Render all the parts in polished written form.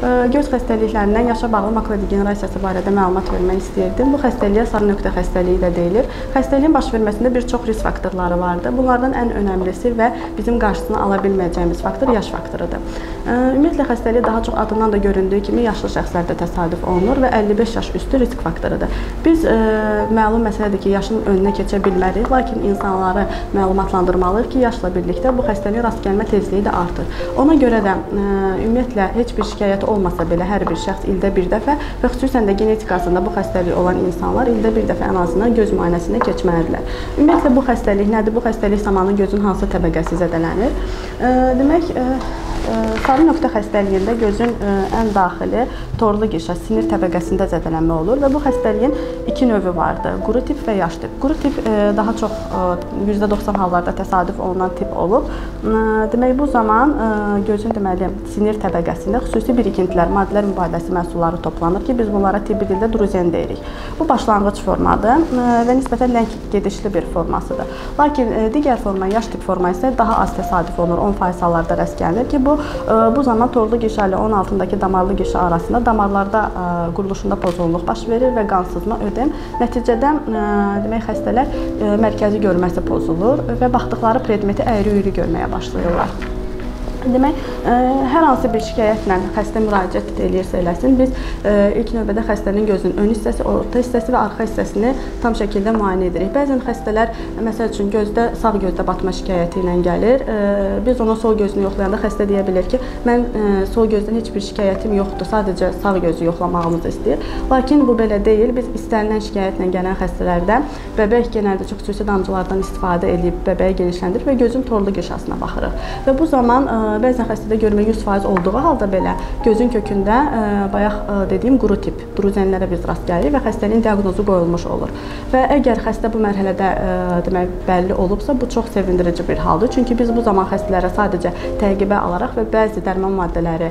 Göz xəstəliklərindən yaşa bağlı makula degenerasiyası barədə məlumat vermək istəyirdim. Bu xəstəliyə sarı nöqtə xəstəliyi də deyilir. Xəstəliyin baş verməsində bir çox risk faktorları vardır. Bunlardan ən önəmlisi və bizim qarşısını ala bilməyəcəyimiz faktor yaş faktorudur. Ümumiyyətlə xəstəlik daha çox adından da göründüyü kimi yaşlı şəxslərdə təsadüf olunur və 55 yaş üstü risk faktorudur. Biz məlum məsələdir ki, yaşın önünə keçə bilmərik, lakin insanları məlumatlandırmalıyıq ki, yaşla birlikdə bu xəstəliyin rast gəlmə tezliyi də artır. Ona görə də ümumiyyətlə heç bir şikayəti olmasa belə hər bir şəxs ildə bir dəfə və xüsusən də genetikasında bu xəstəlik olan insanlar ildə bir dəfə ən azından göz müayinəsində keçməlidirlər. Ümumiyyətlə bu xəstəlik nədir? Bu xəstəlik zamanı gözün hansı təbəqəsi zədələnir? Demək, sarı nöqtə xəstəliyində gözün ən daxili torlu qişə, sinir təbəqəsində zədələnmə olur və bu xəstəliyin iki növü vardır, quru tip və yaş tip. Quru tip daha çox %90 hallarda təsadüf olunan tip olub. Demək, bu zaman gözün deməli sinir təbəqəsində xüsusi birikintilər, maddələr mübadiləsi məhsulları toplanır ki, biz bunlara tibbi dildə druzen deyirik. Bu başlanğıc formadır və nisbətən ləng gedişli bir formasıdır. Lakin digər forma, yaş tip forma isə daha az təsadüf olunur, 10% hallarda rast gəlinir ki, bu zaman torlu qişə ilə onun altındakı damarlı qişə arasında damarlarda quruluşunda pozğunluq baş verir və qansızma, ödem. Nəticədə demək, xəstələr mərkəzi görməsi pozulur və baxdıqları predmeti əyri-üyrü görməyə başlayırlar. Demək, hər hansı bir şikayətlə xəstə müraciət edirsə eləsin, biz ilk növbədə xəstənin gözünün ön hissəsi, orta hissəsi və arxa hissəsini tam şəkildə müayinə edirik. Bəzən xəstələr, məsəl üçün, sağ gözdə batma şikayəti ilə gəlir. Biz onun sol gözünü yoxlayanda xəstə deyə bilir ki, mən sol gözdən heç bir şikayətim yoxdur, sadəcə sağ gözü yoxlamağımızı istəyir. Lakin bu belə deyil. Biz istənilən şikayətlə gələn xəstələrdə bəbək genəldə çox xüsusi damcılardan istifadə edib bəbəyi genişləndirir və gözün torlu qişasına baxırıq. Və bu zaman bəzən xəstədə görmə 100% olduğu halda belə gözün kökündə bayaq dediyim quru tip druzenlərə biz rast gəlirik və xəstəliyin diaqnozu qoyulmuş olur. Və əgər xəstə bu mərhələdə demək bəlli olubsa, bu çox sevindirici bir haldır. Çünki biz bu zaman xəstələrə sadəcə təqibə alaraq və bəzi dərman maddələri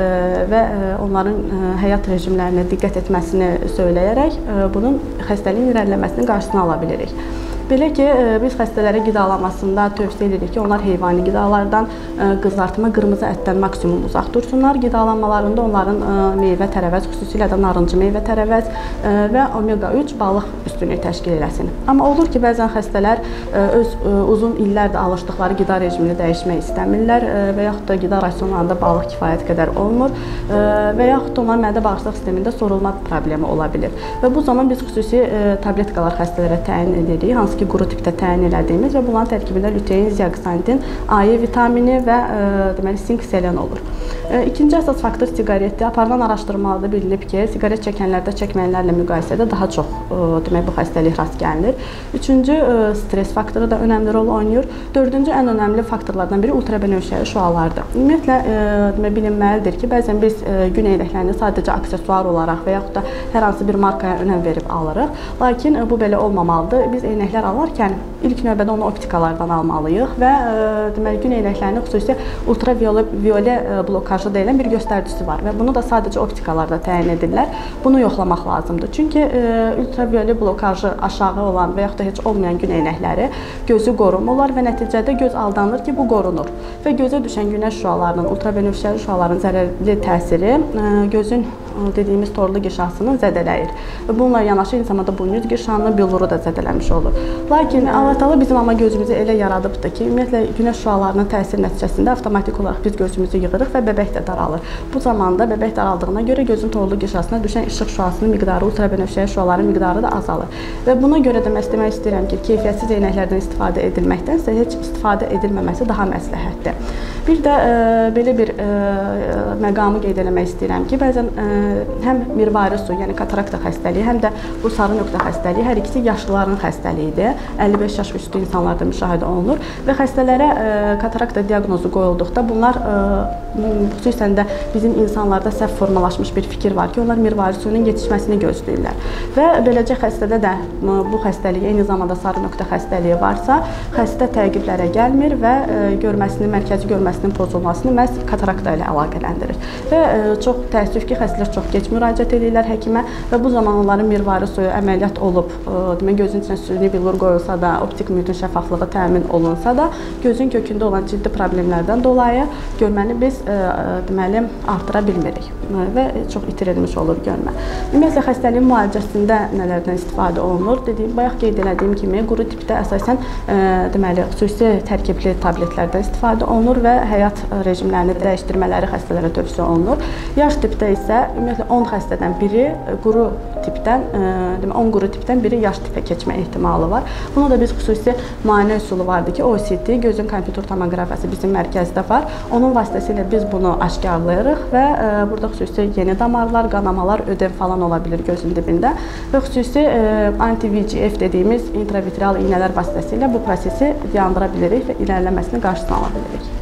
və onların həyat rejimlərinə diqqət etməsini söyləyərək bunun xəstəliyin irəliləməsinin qarşısını ala bilirik. Belə ki, biz xəstələrə qidalanmasında tövsiyə edirik ki, onlar heyvani qidalardan, qızartma, qırmızı ətdən maksimum uzaq dursunlar. Qidalanmalarında onların meyvə tərəvəz, xüsusilə də narıncı meyvə tərəvəz və omega-3 balıq üstünlüyü təşkil eləsin. Amma olur ki, bəzən xəstələr öz uzun illərdir alışdıqları qida rejimini dəyişmək istəmirlər və yaxud da qida rasionlarında balıq kifayət qədər olmur və yaxud da onların mədə-bağırsaq sistemində sorulma problemi ola bilir. Və bu zaman biz xüsusi tabletkalar xəstələrə təyin edirik, hansı ki, quru tipdə təyin elədiyimiz və bunların tərkibində lütein, ziaqsantin, A vitamini və deməli, sink, selen olur. İkinci əsas faktor siqaretdir. Aparılan araşdırmalarda bilinib ki, siqaret çəkənlərdə çəkməyənlərlə müqayisədə daha çox demək, bu xəstəlik rast gəlinir. Üçüncü, stres faktoru da önəmli rol oynayır. Dördüncü, ən önəmli faktorlardan biri ultrabənövşəyi şüalardır. Ümumiyyətlə, demək, bilinməlidir ki, bəzən biz gün eynəklərini sadəcə aksesuar olaraq və yaxud da hər hansı bir markaya önəm verib alırıq. Lakin bu belə olmamalıdır. Biz eynəklər alarkən ilk növbədə onu optikalardan almalıyıq və deməli, gün eynəklərinin xüsusi ultraviyole blokajı deyilən bir göstəricisi var və bunu da sadəcə optikalarda təyin edirlər. Bunu yoxlamaq lazımdır. Çünki ultraviyole blokajı aşağı olan və yaxud da heç olmayan gün eynəkləri gözü qorumurlar və nəticədə göz aldanır ki, bu qorunur. Və gözə düşən günəş şüalarının, ultrabənövşəli şüaların zərərli təsiri gözün dediyimiz torlu qişasını zədələyir. Bununla yanaşı insanda buynuz qişanı, billuru da zədələmiş olur. Lakin Allah-Taala bizim amma gözümüzü elə yaradıbdır ki, ümumiyyətlə günəş şüalarının təsiri nəticəsində avtomatik olaraq biz gözümüzü yığırıq və bəbək də daralır. Bu zamanda bəbək daraldığına görə gözün torlu qişasına düşən işıq şüasının miqdarı, ultrabənövşəyi şüaların miqdarı da azalır. Və buna görə də demək istəyirəm ki, keyfiyyətsiz eynəklərdən istifadə edilməkdənsə heç istifadə edilməməsi daha məsləhətdir. Bir də belə bir məqamı qeyd eləmək istəyirəm ki, bəzən həm mirvari su, yəni katarakta xəstəliyi, həm də bu sarı nöqtə xəstəliyi hər ikisi yaşlıların xəstəliyidir. 55 yaş üstü insanlarda müşahidə olunur və xəstələrə katarakta diaqnozu qoyulduqda bunlar xüsusən də bizim insanlarda səhv formalaşmış bir fikir var ki, onlar mirvari suyunun yetişməsini gözləyirlər. Və beləcə xəstədə də bu xəstəlik, eyni zamanda sarı nöqtə xəstəliyi varsa, xəstə təqiblərə gəlmir və mərkəzi görməsini bölməsinin pozulmasını məhz katarakta ilə əlaqələndirir. Və çox təəssüf ki, xəstələr çox gec müraciət edirlər həkimə və bu zaman onların mirvari suyu əməliyyat olub, demək gözün içinə süni billur qoyulsa da, optik mühitin şəffaflığı təmin olunsa da, gözün kökündə olan ciddi problemlərdən dolayı görməni biz deməli artıra bilmirik və çox itirilmiş olur görmə. Ümumiyyətlə xəstəliyin müalicəsində nələrdən istifadə olunur? Bayaq qeyd elədiyim kimi quru tipdə əsasən deməli xüsusi tərkibli tabletlərdən istifadə olunur və həyat rejimlərini dəyişdirmələri xəstələrə tövsiyə olunur. Yaş tipdə isə ümumiyyətlə 10 xəstədən biri quru tipdən, 10 quru tipdən biri yaş tipə keçmə ehtimalı var. Buna da biz xüsusi müayinə üsulu vardı ki, OCT, gözün kompüter tomoqrafiyası bizim mərkəzdə var. Onun vasitəsilə biz bunu aşkarlayırıq və burada xüsusi yeni damarlar, qanamalar, ödem falan ola bilir gözün dibində və xüsusi anti-VEGF dediyimiz intravitreal iynələr vasitəsilə bu prosesi yandıra bilirik və irəliləməsini qarşısına ala bilirik.